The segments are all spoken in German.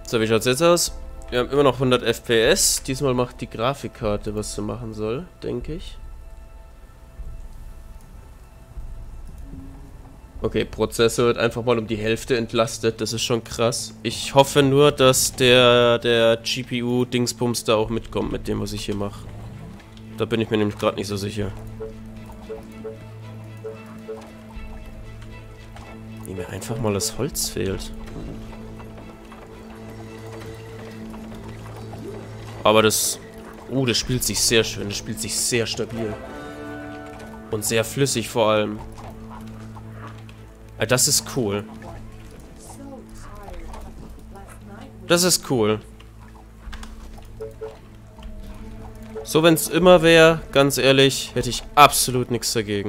So, wie schaut's jetzt aus? Wir haben immer noch 100 FPS. Diesmal macht die Grafikkarte, was sie machen soll, denke ich. Okay, Prozessor wird einfach mal um die Hälfte entlastet. Das ist schon krass. Ich hoffe nur, dass der GPU-Dingsbums da auch mitkommt mit dem, was ich hier mache. Da bin ich mir nämlich gerade nicht so sicher. Wie mir einfach mal das Holz fehlt. Aber das... das spielt sich sehr schön. Das spielt sich sehr stabil. Und sehr flüssig vor allem. Das ist cool. Das ist cool. So, wenn es immer wäre, ganz ehrlich, hätte ich absolut nichts dagegen.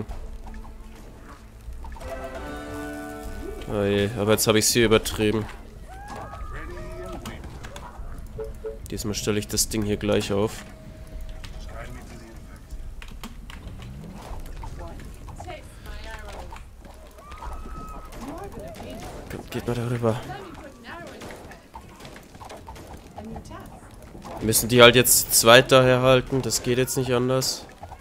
Oh je, aber jetzt habe ich es hier übertrieben. Diesmal stelle ich das Ding hier gleich auf. Kommt, geht mal darüber. Müssen die halt jetzt zweit daher halten? Das geht jetzt nicht anders.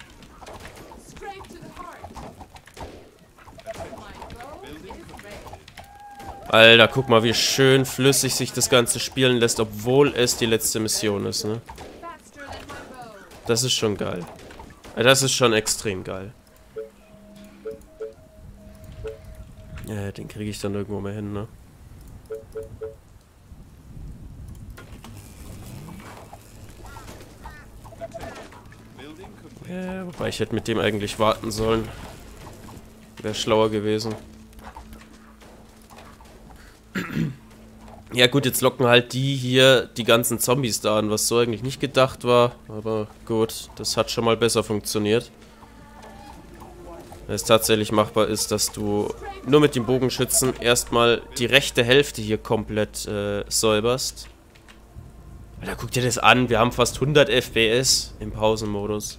Alter, guck mal, wie schön flüssig sich das Ganze spielen lässt, obwohl es die letzte Mission ist, ne? Das ist schon geil. Das ist schon extrem geil. Ja, den kriege ich dann irgendwo mal hin, ne? Ja, wobei ich hätte mit dem eigentlich warten sollen. Wäre schlauer gewesen. Ja gut, jetzt locken halt die hier die ganzen Zombies da an, was so eigentlich nicht gedacht war. Aber gut, das hat schon mal besser funktioniert. Wenn es tatsächlich machbar ist, dass du nur mit dem Bogenschützen erstmal die rechte Hälfte hier komplett säuberst. Alter, guck dir das an, wir haben fast 100 FPS im Pausenmodus.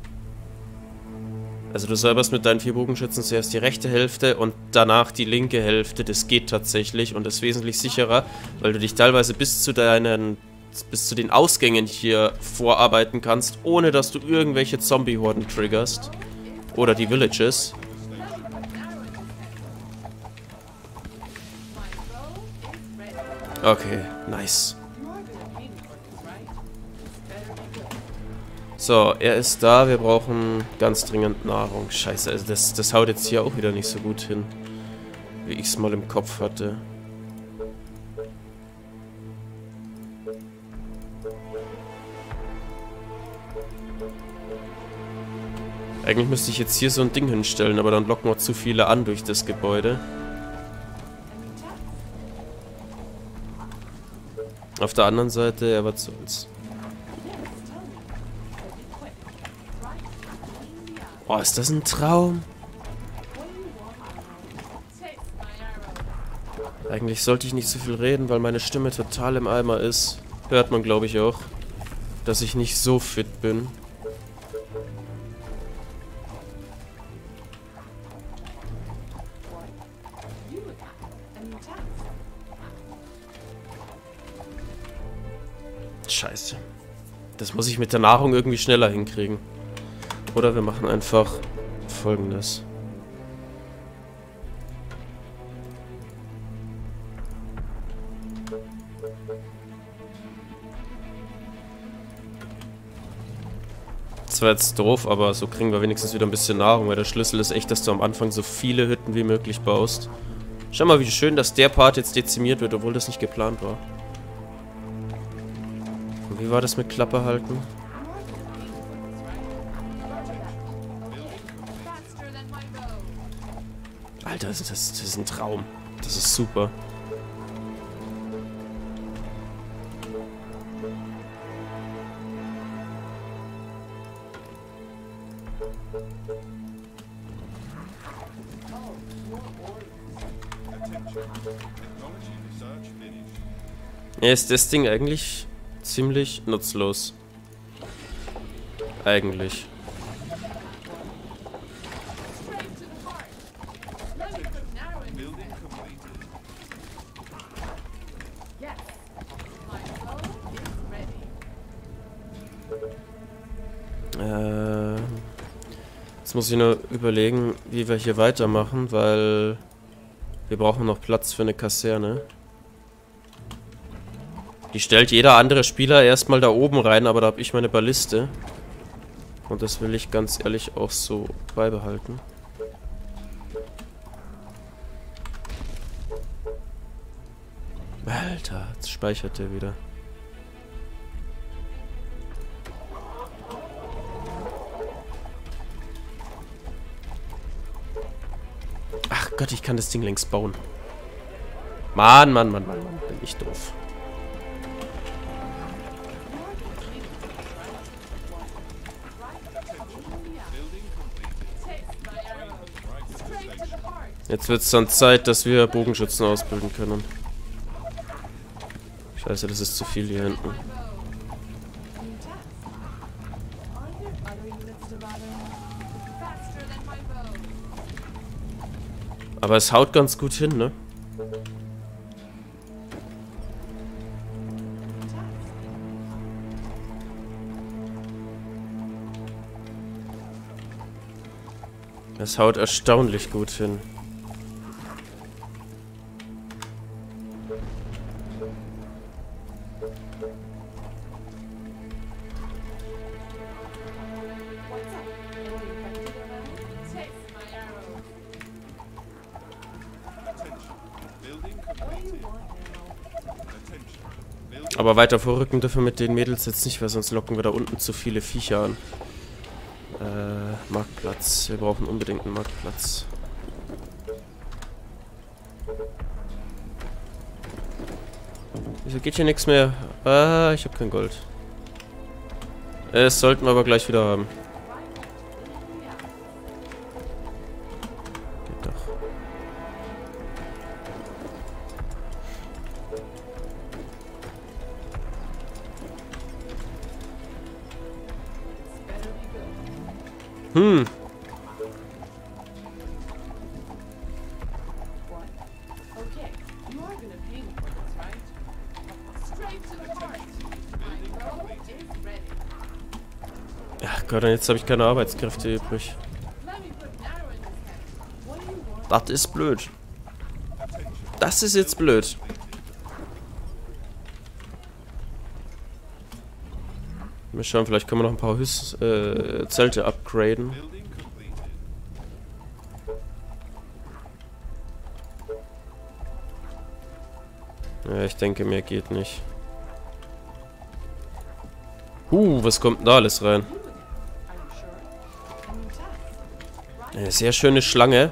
Also du säuberst mit deinen 4 Bogenschützen zuerst die rechte Hälfte und danach die linke Hälfte. Das geht tatsächlich und ist wesentlich sicherer, weil du dich teilweise bis zu den Ausgängen hier vorarbeiten kannst, ohne dass du irgendwelche Zombie-Horden triggerst. Oder die Villages. Okay, nice. So, er ist da. Wir brauchen ganz dringend Nahrung. Scheiße, also das haut jetzt hier auch wieder nicht so gut hin, wie ich es mal im Kopf hatte. Eigentlich müsste ich jetzt hier so ein Ding hinstellen, aber dann locken wir zu viele an durch das Gebäude. Auf der anderen Seite, ja, was soll's. Oh, ist das ein Traum? Eigentlich sollte ich nicht so viel reden, weil meine Stimme total im Eimer ist. Hört man, glaube ich, auch, dass ich nicht so fit bin. Scheiße. Das muss ich mit der Nahrung irgendwie schneller hinkriegen. Oder wir machen einfach Folgendes. Das war jetzt doof, aber so kriegen wir wenigstens wieder ein bisschen Nahrung, weil der Schlüssel ist echt, dass du am Anfang so viele Hütten wie möglich baust. Schau mal, wie schön, dass der Part jetzt dezimiert wird, obwohl das nicht geplant war. Und wie war das mit Klappe halten? Alter, das ist ein Traum. Das ist super. Ja, ist das Ding eigentlich ziemlich nutzlos. Eigentlich. Jetzt muss ich nur überlegen, wie wir hier weitermachen, weil wir brauchen noch Platz für eine Kaserne. Die stellt jeder andere Spieler erstmal da oben rein, aber da habe ich meine Balliste. Und das will ich ganz ehrlich auch so beibehalten. Alter, jetzt speichert er wieder. Ach Gott, ich kann das Ding längst bauen. Mann, bin ich doof. Jetzt wird es dann Zeit, dass wir Bogenschützen ausbilden können. Scheiße, das ist zu viel hier hinten. Aber es haut ganz gut hin, ne? Es haut erstaunlich gut hin. Aber weiter vorrücken dürfen wir mit den Mädels jetzt nicht, weil sonst locken wir da unten zu viele Viecher an. Marktplatz. Wir brauchen unbedingt einen Marktplatz. Wieso geht hier nichts mehr? Ah, ich habe kein Gold. Das sollten wir aber gleich wieder haben. Geht doch. Ach Gott, und jetzt habe ich keine Arbeitskräfte übrig. Das ist blöd. Das ist jetzt blöd. Mal schauen, vielleicht können wir noch ein paar Zelte upgraden. Ja, ich denke, mehr geht nicht. Was kommt denn da alles rein? Eine sehr schöne Schlange.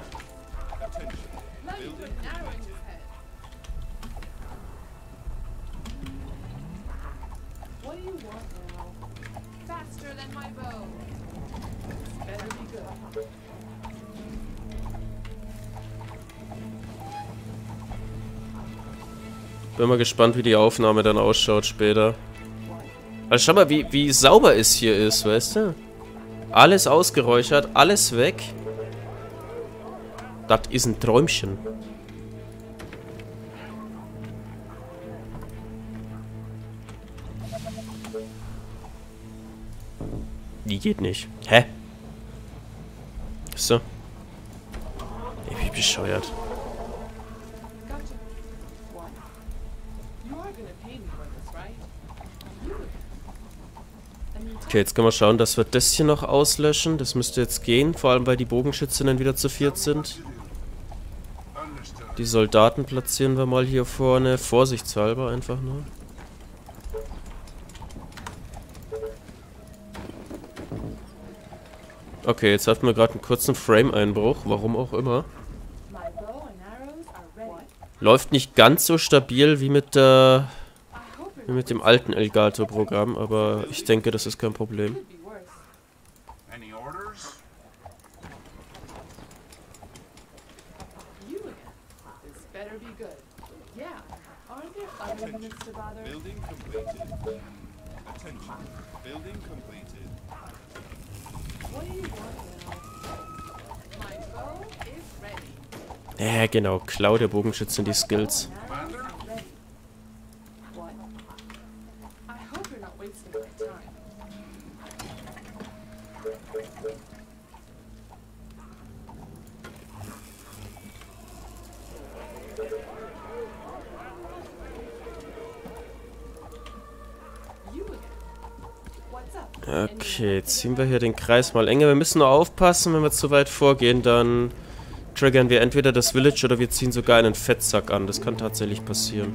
Bin mal gespannt, wie die Aufnahme dann ausschaut später. Also schau mal, wie sauber es hier ist, weißt du? Alles ausgeräuchert, alles weg. Das ist ein Träumchen. Die geht nicht. Hä? So. Ich bin bescheuert. Okay, jetzt können wir schauen, dass wir das hier noch auslöschen. Das müsste jetzt gehen, vor allem weil die Bogenschützinnen wieder zu viert sind. Die Soldaten platzieren wir mal hier vorne, vorsichtshalber einfach nur. Okay, jetzt hatten wir gerade einen kurzen Frame-Einbruch, warum auch immer. Läuft nicht ganz so stabil wie mit dem alten Elgato-Programm, aber ich denke, das ist kein Problem. Ja, genau, klau der Bogenschützen die Skills. Okay, ziehen wir hier den Kreis mal enger. Wir müssen nur aufpassen, wenn wir zu weit vorgehen, dann triggern wir entweder das Village oder wir ziehen sogar einen Fettsack an. Das kann tatsächlich passieren.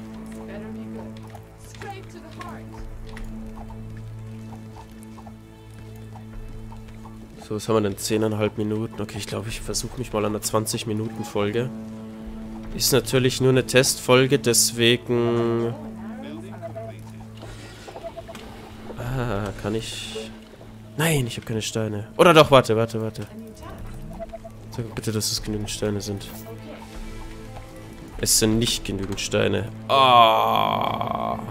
So, was haben wir denn? 10,5 Minuten. Okay, ich glaube, ich versuche mich mal an einer 20-Minuten-Folge. Ist natürlich nur eine Testfolge, deswegen... Ah, kann ich... Nein, ich habe keine Steine. Oder doch, warte. Sag bitte, dass es genügend Steine sind. Es sind nicht genügend Steine. Ah.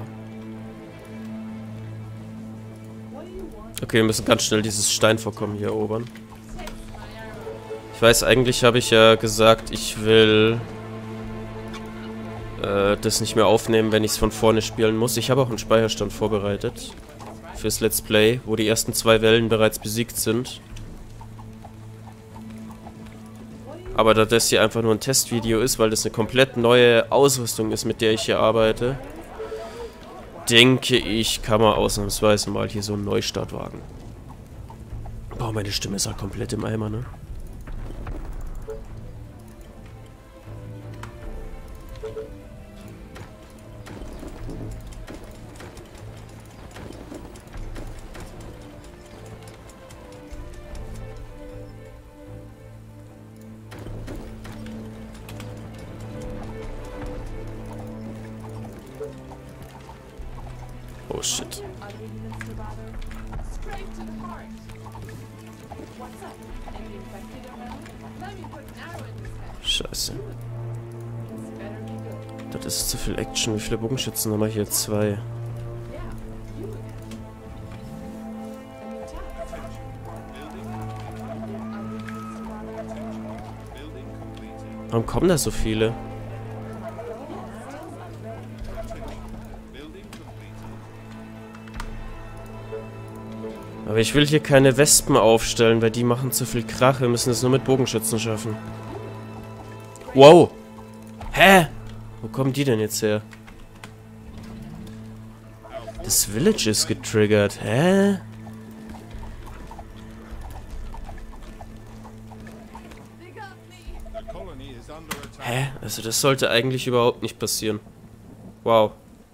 Okay, wir müssen ganz schnell dieses Steinvorkommen hier erobern. Ich weiß, eigentlich habe ich ja gesagt, ich will das nicht mehr aufnehmen, wenn ich es von vorne spielen muss. Ich habe auch einen Speicherstand vorbereitet fürs Let's Play, wo die ersten 2 Wellen bereits besiegt sind. Aber da das hier einfach nur ein Testvideo ist, weil das eine komplett neue Ausrüstung ist, mit der ich hier arbeite, denke ich, kann man ausnahmsweise mal hier so einen Neustart wagen. Boah, meine Stimme ist halt komplett im Eimer, ne? Oh shit. Scheiße. Das ist zu viel Action. Wie viele Bogenschützen haben wir hier? 2. Warum kommen da so viele? Aber ich will hier keine Wespen aufstellen, weil die machen zu viel Krach. Wir müssen es nur mit Bogenschützen schaffen. Wow! Hä? Wo kommen die denn jetzt her? Das Village ist getriggert. Hä? Hä? Also das sollte eigentlich überhaupt nicht passieren. Wow.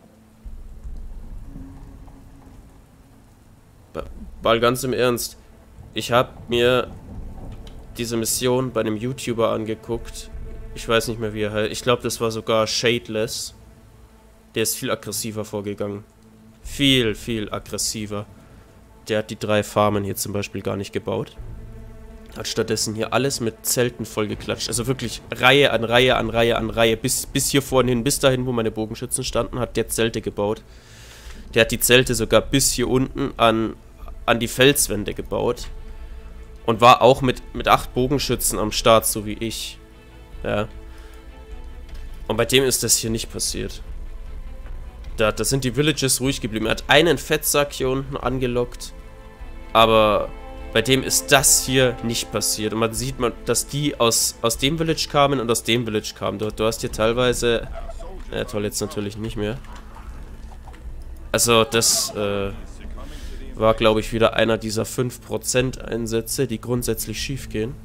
Mal ganz im Ernst. Ich habe mir diese Mission bei einem YouTuber angeguckt. Ich weiß nicht mehr, wie er heißt. Ich glaube, das war sogar Shadeless. Der ist viel aggressiver vorgegangen. Viel aggressiver. Der hat die 3 Farmen hier zum Beispiel gar nicht gebaut. Hat stattdessen hier alles mit Zelten vollgeklatscht. Also wirklich Reihe an Reihe an Reihe an Reihe. Bis hier vorne hin, bis dahin, wo meine Bogenschützen standen, hat der Zelte gebaut. Der hat die Zelte sogar bis hier unten an die Felswände gebaut. Und war auch mit 8 Bogenschützen am Start, so wie ich. Ja. Und bei dem ist das hier nicht passiert. Da sind die Villages ruhig geblieben. Er hat einen Fettsack hier unten angelockt. Aber bei dem ist das hier nicht passiert. Und man sieht, dass die aus dem Village kamen und aus dem Village kamen. Du hast hier teilweise... Ja, toll, jetzt natürlich nicht mehr. Also, das war, glaube ich, wieder einer dieser 5% Einsätze, die grundsätzlich schief gehen.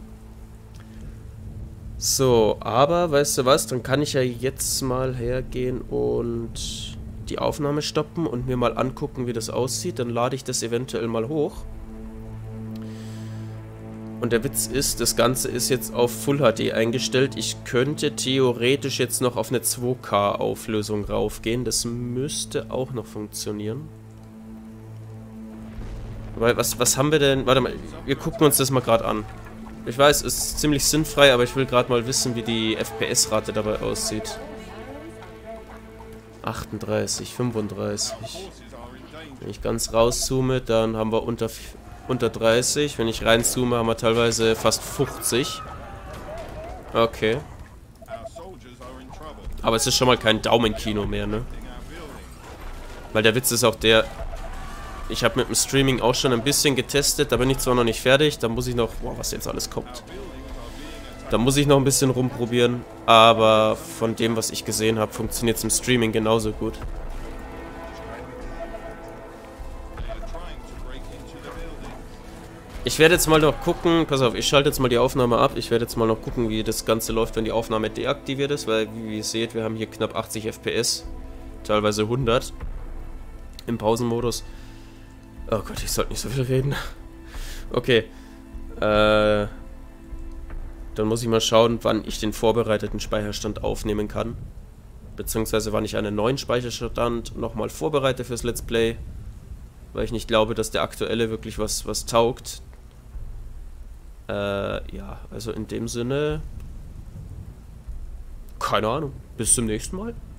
So, aber, weißt du was, dann kann ich ja jetzt mal hergehen und die Aufnahme stoppen und mir mal angucken, wie das aussieht. Dann lade ich das eventuell mal hoch. Und der Witz ist, das Ganze ist jetzt auf Full HD eingestellt. Ich könnte theoretisch jetzt noch auf eine 2K Auflösung raufgehen. Das müsste auch noch funktionieren. Weil, was haben wir denn? Warte mal, wir gucken uns das mal gerade an. Ich weiß, es ist ziemlich sinnfrei, aber ich will gerade mal wissen, wie die FPS-Rate dabei aussieht. 38, 35. Wenn ich ganz rauszoome, dann haben wir unter 30. Wenn ich reinzoome, haben wir teilweise fast 50. Okay. Aber es ist schon mal kein Daumenkino mehr, ne? Weil der Witz ist auch der... Ich habe mit dem Streaming auch schon ein bisschen getestet, da bin ich zwar noch nicht fertig, da muss ich noch... Boah, was jetzt alles kommt. Da muss ich noch ein bisschen rumprobieren, aber von dem, was ich gesehen habe, funktioniert es im Streaming genauso gut. Ich werde jetzt mal noch gucken, pass auf, ich schalte jetzt mal die Aufnahme ab. Ich werde jetzt mal noch gucken, wie das Ganze läuft, wenn die Aufnahme deaktiviert ist, weil, wie ihr seht, wir haben hier knapp 80 FPS, teilweise 100 im Pausenmodus. Oh Gott, ich sollte nicht so viel reden. Okay, dann muss ich mal schauen, wann ich den vorbereiteten Speicherstand aufnehmen kann. Beziehungsweise wann ich einen neuen Speicherstand nochmal vorbereite fürs Let's Play. Weil ich nicht glaube, dass der aktuelle wirklich was taugt. Ja, also in dem Sinne... Keine Ahnung. Bis zum nächsten Mal.